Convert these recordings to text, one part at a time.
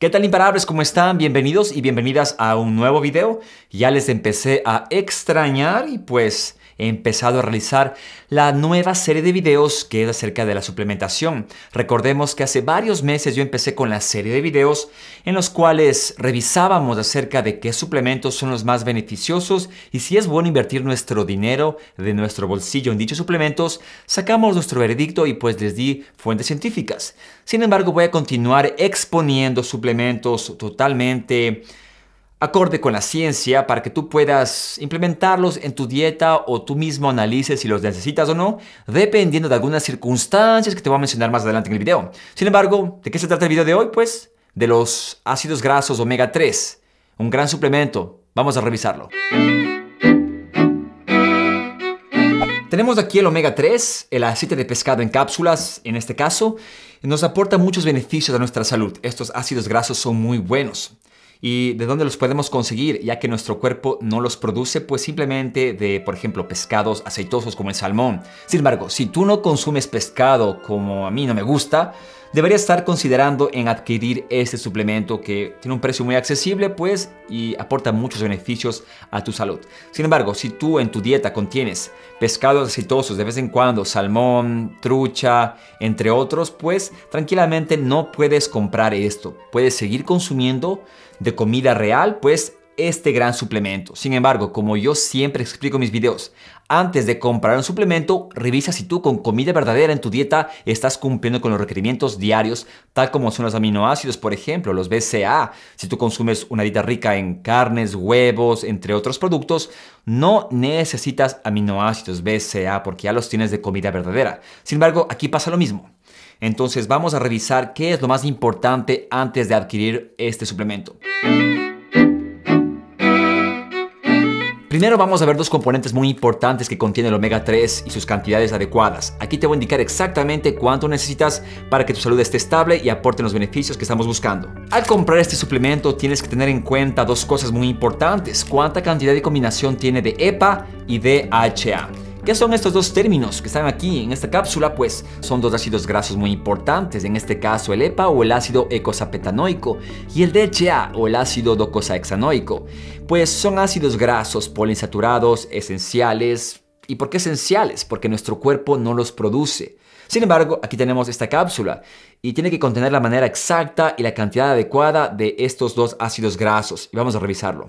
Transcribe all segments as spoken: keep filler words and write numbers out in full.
¿Qué tal, imparables? ¿Cómo están? Bienvenidos y bienvenidas a un nuevo video. Ya les empecé a extrañar y pues he empezado a realizar la nueva serie de videos que es acerca de la suplementación. Recordemos que hace varios meses yo empecé con la serie de videos en los cuales revisábamos acerca de qué suplementos son los más beneficiosos y si es bueno invertir nuestro dinero de nuestro bolsillo en dichos suplementos. Sacamos nuestro veredicto y pues les di fuentes científicas. Sin embargo, voy a continuar exponiendo suplementos totalmente acorde con la ciencia para que tú puedas implementarlos en tu dieta o tú mismo analices si los necesitas o no, dependiendo de algunas circunstancias que te voy a mencionar más adelante en el video. Sin embargo, ¿de qué se trata el video de hoy? Pues de los ácidos grasos omega tres, un gran suplemento. Vamos a revisarlo. Tenemos aquí el omega tres, el aceite de pescado en cápsulas, en este caso, nos aporta muchos beneficios a nuestra salud. Estos ácidos grasos son muy buenos. ¿Y de dónde los podemos conseguir? Ya que nuestro cuerpo no los produce, pues simplemente de, por ejemplo, pescados aceitosos como el salmón. Sin embargo, si tú no consumes pescado como a mí no me gusta, deberías estar considerando en adquirir este suplemento que tiene un precio muy accesible, pues, y aporta muchos beneficios a tu salud. Sin embargo, si tú en tu dieta contienes pescados aceitosos de vez en cuando, salmón, trucha, entre otros, pues tranquilamente no puedes comprar esto. Puedes seguir consumiendo de comida real, pues, este gran suplemento. Sin embargo, como yo siempre explico en mis videos, antes de comprar un suplemento, revisa si tú con comida verdadera en tu dieta estás cumpliendo con los requerimientos diarios, tal como son los aminoácidos, por ejemplo, los B C A A. Si tú consumes una dieta rica en carnes, huevos, entre otros productos, no necesitas aminoácidos B C A A porque ya los tienes de comida verdadera. Sin embargo, aquí pasa lo mismo. Entonces vamos a revisar qué es lo más importante antes de adquirir este suplemento. Primero vamos a ver dos componentes muy importantes que contiene el omega tres y sus cantidades adecuadas. Aquí te voy a indicar exactamente cuánto necesitas para que tu salud esté estable y aporte los beneficios que estamos buscando. Al comprar este suplemento tienes que tener en cuenta dos cosas muy importantes. Cuánta cantidad de combinación tiene de E P A y D H A. ¿Qué son estos dos términos que están aquí en esta cápsula? Pues son dos ácidos grasos muy importantes, en este caso el E P A o el ácido eicosapentaenoico y el D H A o el ácido docosahexaenoico. Pues son ácidos grasos poliinsaturados esenciales. ¿Y por qué esenciales? Porque nuestro cuerpo no los produce. Sin embargo, aquí tenemos esta cápsula y tiene que contener la manera exacta y la cantidad adecuada de estos dos ácidos grasos. Y vamos a revisarlo.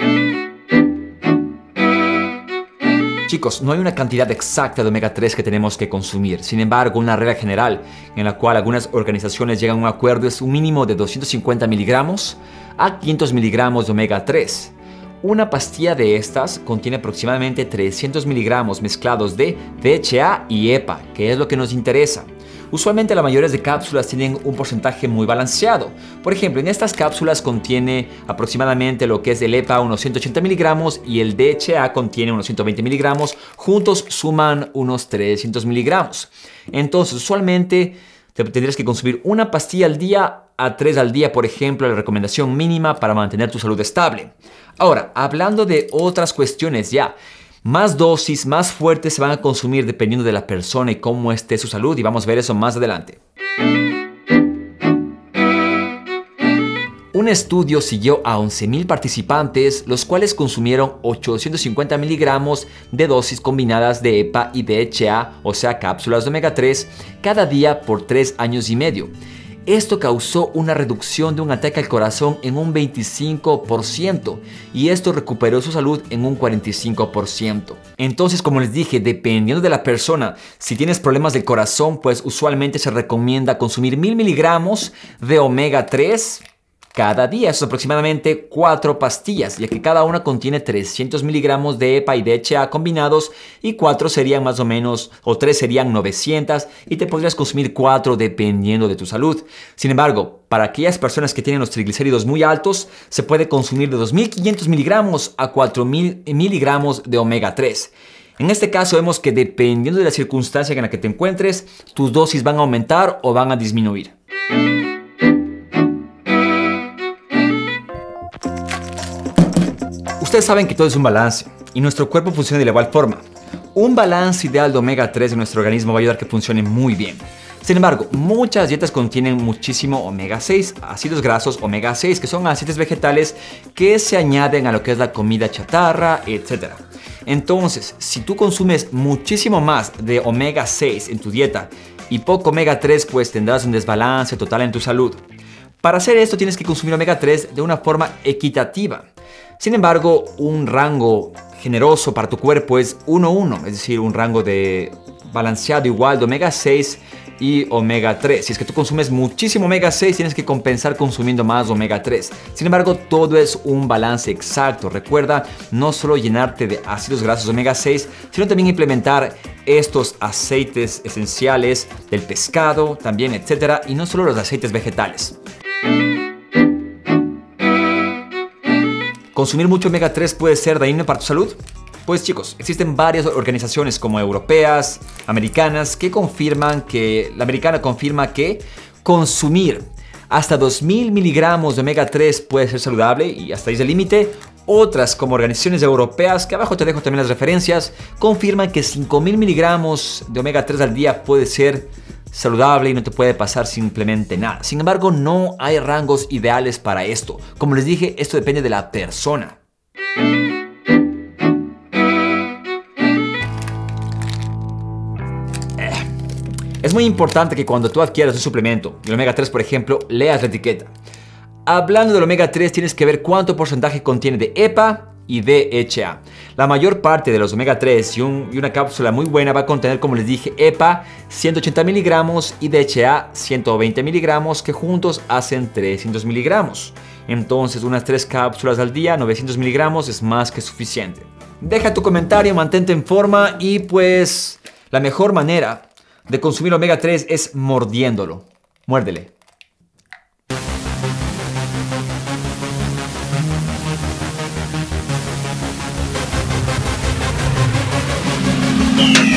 Chicos, no hay una cantidad exacta de omega tres que tenemos que consumir. Sin embargo, una regla general en la cual algunas organizaciones llegan a un acuerdo es un mínimo de doscientos cincuenta miligramos a quinientos miligramos de omega tres. Una pastilla de estas contiene aproximadamente trescientos miligramos mezclados de D H A y E P A, que es lo que nos interesa. Usualmente la mayoría de cápsulas tienen un porcentaje muy balanceado. Por ejemplo, en estas cápsulas contiene aproximadamente lo que es el E P A unos ciento ochenta miligramos y el D H A contiene unos ciento veinte miligramos. Juntos suman unos trescientos miligramos. Entonces, usualmente te tendrías que consumir una pastilla al día a tres al día, por ejemplo, la recomendación mínima para mantener tu salud estable. Ahora, hablando de otras cuestiones ya, más dosis, más fuertes se van a consumir dependiendo de la persona y cómo esté su salud, y vamos a ver eso más adelante. Un estudio siguió a once mil participantes, los cuales consumieron ochocientos cincuenta miligramos de dosis combinadas de E P A y D H A, o sea, cápsulas de omega tres, cada día por tres años y medio. Esto causó una reducción de un ataque al corazón en un veinticinco por ciento y esto recuperó su salud en un cuarenta y cinco por ciento. Entonces, como les dije, dependiendo de la persona, si tienes problemas del corazón, pues usualmente se recomienda consumir mil miligramos de omega tres cada día. Eso es aproximadamente cuatro pastillas, ya que cada una contiene trescientos miligramos de E P A y D H A combinados y cuatro serían más o menos, o tres serían novecientos y te podrías consumir cuatro dependiendo de tu salud. Sin embargo, para aquellas personas que tienen los triglicéridos muy altos, se puede consumir de dos mil quinientos miligramos a cuatro mil miligramos de omega tres. En este caso vemos que dependiendo de la circunstancia en la que te encuentres, tus dosis van a aumentar o van a disminuir. Ustedes saben que todo es un balance y nuestro cuerpo funciona de la igual forma. Un balance ideal de omega tres en nuestro organismo va a ayudar a que funcione muy bien. Sin embargo, muchas dietas contienen muchísimo omega seis, ácidos grasos omega seis, que son aceites vegetales que se añaden a lo que es la comida chatarra, etcétera. Entonces, si tú consumes muchísimo más de omega seis en tu dieta y poco omega tres, pues tendrás un desbalance total en tu salud. Para hacer esto tienes que consumir omega tres de una forma equitativa. Sin embargo, un rango generoso para tu cuerpo es uno uno, es decir, un rango de balanceado igual de omega seis y omega tres. Si es que tú consumes muchísimo omega seis, tienes que compensar consumiendo más omega tres. Sin embargo, todo es un balance exacto. Recuerda no solo llenarte de ácidos grasos omega seis, sino también implementar estos aceites esenciales del pescado, también, etcétera, y no solo los aceites vegetales. ¿Consumir mucho omega tres puede ser dañino para tu salud? Pues chicos, existen varias organizaciones como europeas, americanas, que confirman que, la americana confirma que consumir hasta dos mil miligramos de omega tres puede ser saludable y hasta ahí es el límite. Otras, como organizaciones europeas, que abajo te dejo también las referencias, confirman que cinco mil miligramos de omega tres al día puede ser saludable y no te puede pasar simplemente nada. Sin embargo, no hay rangos ideales para esto. Como les dije, esto depende de la persona. Es muy importante que cuando tú adquieras un suplemento, el omega tres por ejemplo, leas la etiqueta. Hablando del omega tres, tienes que ver cuánto porcentaje contiene de E P A y D H A. La mayor parte de los omega tres y, un, y una cápsula muy buena va a contener, como les dije, E P A ciento ochenta miligramos y D H A ciento veinte miligramos, que juntos hacen trescientos miligramos. Entonces, unas tres cápsulas al día, novecientos miligramos, es más que suficiente. Deja tu comentario, mantente en forma y pues la mejor manera de consumir omega tres es mordiéndolo. Muérdele. Yeah.